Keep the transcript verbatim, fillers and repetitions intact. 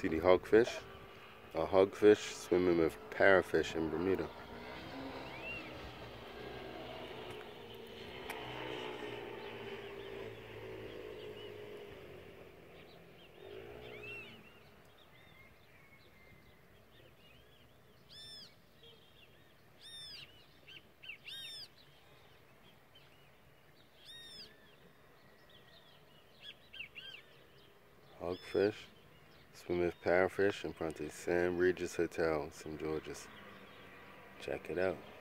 See the hogfish? A hogfish swimming with parrotfish in Bermuda. Hogfish swimming with parrotfish in front of Sam Regis Hotel, Saint George's. Check it out.